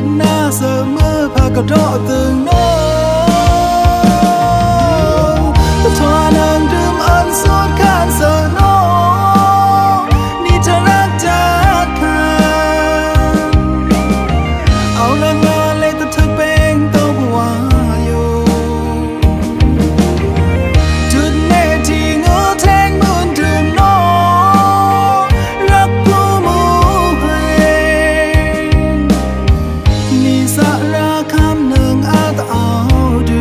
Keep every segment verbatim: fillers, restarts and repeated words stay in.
na giờ mưa pha cà rọ từng nô ta thoa nàng đêm ân suốt khăn giờ nô ni taรักจากกันเอาละงาเลยแต่เธอเป็นตัวบัวอยู่จุดเนที่งูแทงมือดื่มนอรักผู้มูให้นี่สาระคำหนึ่งอาตเอาดู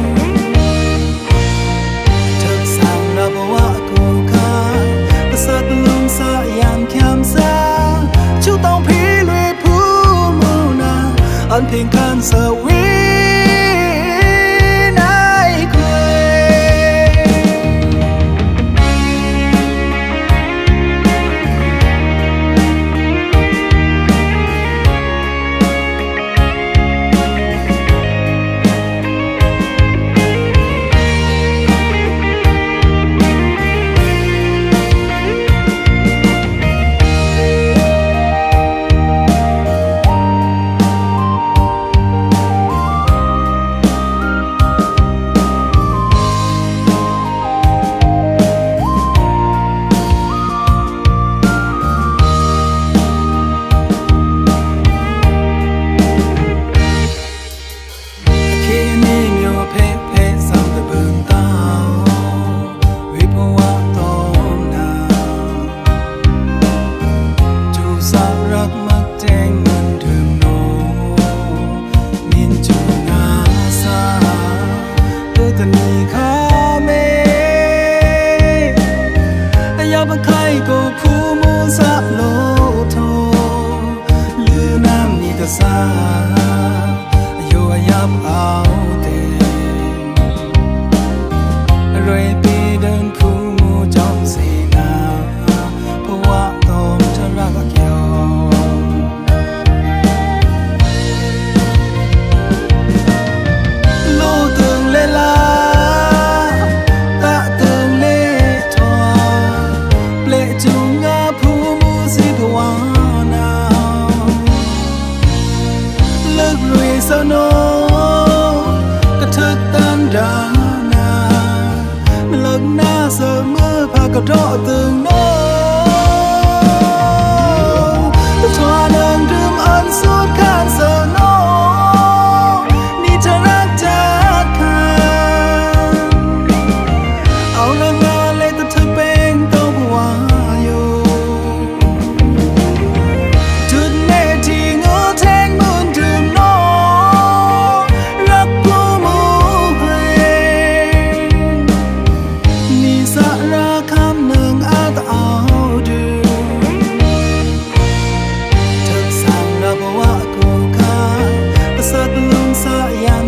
เธอสั่งรับว่ากูขาประเสริฐลุงสายามแคมซาชูต้องพี่ลุยผู้มูนาอันเพียงคันสวีนายเค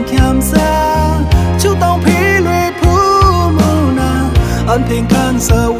อันเพียงคันส